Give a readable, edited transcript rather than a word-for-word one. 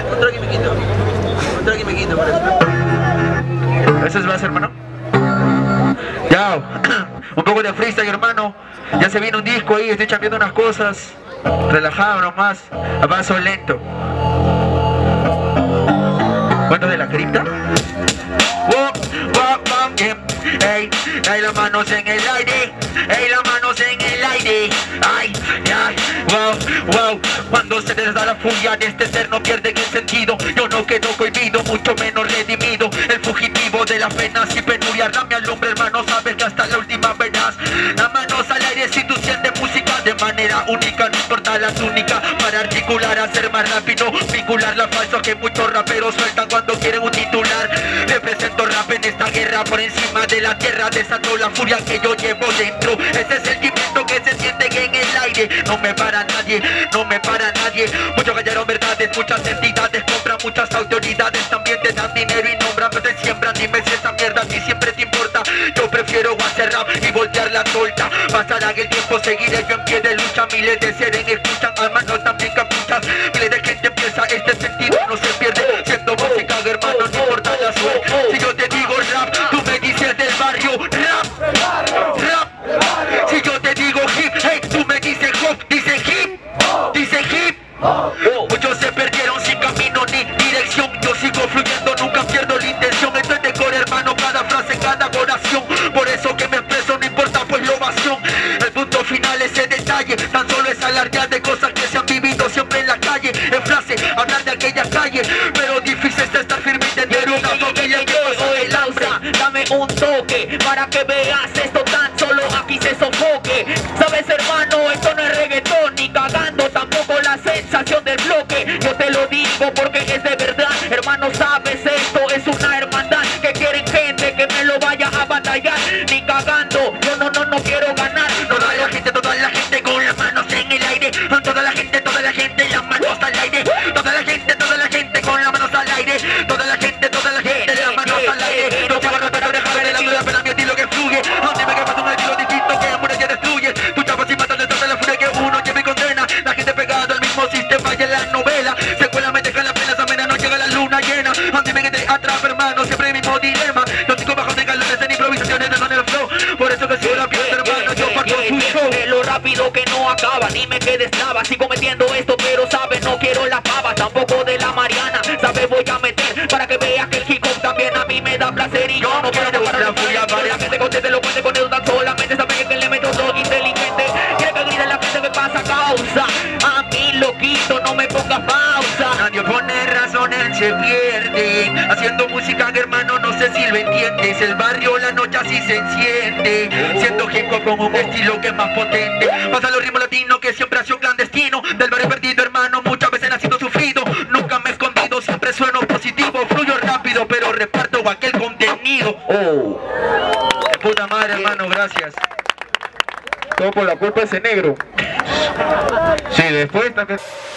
Un trago y me quito. Un trago y me quito, por eso. ¿Eso es más, hermano? Ya, un poco de freestyle, hermano. Ya se viene un disco ahí, estoy chambeando unas cosas. Relajado nomás, a paso lento. ¿Cuánto de la cripta? Ey, ey, las manos en el aire, ey, las manos en el aire. Ay, ay, wow, wow. Cuando se les da la furia de este ser no pierden el sentido. Yo no quedo cohibido, mucho menos redimido. El fugitivo de las penas y penurias. Dame alumbre, hermano, sabes que hasta la última verás. Las manos al aire si tú sientes música de manera única, no importa la túnica. Para articular, hacer más rápido, vincular la falsa que muchos raperos sueltan cuando quieren un titular. Represento rap en esta guerra por encima de la tierra, desato la furia que yo llevo dentro. Ese sentimiento que se siente en el aire. No me para nadie, no me para nadie. Muchos callaron verdades, muchas entidades compran, muchas autoridades también te dan dinero y nombran, pero te siembran. Dime si esa mierda a ti siempre te importa. Yo prefiero hacer rap y voltear la torta. Pasará el tiempo, seguiré yo en pie de lucha. Miles de seres escuchan, hermanos también capuchas. Miles de gente empieza este sentido, no se pierde. Siendo música, hermano, no importa la suerte. Si yo te digo rap, tú me dices del barrio rap, rap. Si yo te digo hip, hey, tú me dices hop, dice hip, dice hip. Muchos se perdieron sin camino ni dirección. Yo sigo fluyendo, nunca pierdo la intención. Esto es de core, hermano, cada frase, cada oración. Por eso que me expreso, no importa pues la ovación. El punto final es el detalle, tan solo es alardear de cosas que se han vivido siempre en la calle. En frase, hablar de aquella calle, pero difícil es estar firme y tener una familia que pasó el lanza. Dame un toque para que veas esto, tan solo aquí se sofoque. Sabes, hermano, esto no es reggaetón ni cagando, tampoco la sensación del bloque. Yo te lo digo porque es de verdad, hermano, sabes, esto es una hermandad. Que quieren gente que me lo vaya a batallar, ni cagando, yo no quiero ganar. Toda la gente con las manos en el aire. Toda la gente, las manos al aire. Toda la gente con las manos al aire. Toda la gente, las manos al aire. No te van a tratar de dejar de la duda, pero a mi estilo que fluye. Dime que pasa un estilo distinto que amor ya destruye. Tu chapa sin matar de toda la furia que uno lleva y condena. La gente pegada al mismo sistema y en la novela. Secuela me deja la pena, esa mena no llega la luna llena. Dime que te atrapa, hermano, siempre el mismo dilema. Los cinco bajos de galones en improvisaciones de manera flow. Por eso que soy rápido, hermano, yo parto su show. Lo rápido que no acaba, ni me quedes traba. Sigo metiendo esto, pero sabes, no quiero la pava, tampoco de la Mariana. Sabes, voy a meter para que veas que el hip hop también a mí me da placer. Y yo no quiero parar la furia, para que te conteste lo puede con eso tan solamente. Sabes que le meto soy inteligente. Quiere que grite la gente que pasa causa. A mí loquito, no me pongas pausa. Nadie pone razón, él se pierde. Haciendo música, hermano, no sé si lo entiendes. El barrio, la noche así se enciende. Siendo hip hop con un estilo que es más potente. Pasa los ritmos latinos que siempre ha sido clandestino. Del barrio perdido, hermano, muchas veces ha sido sufrido. Nunca me he escondido, siempre sueno positivo. Fluyo rápido, pero reparto aquel contenido. De puta madre, hermano, gracias. Todo por la culpa de ese negro. Sí, después también.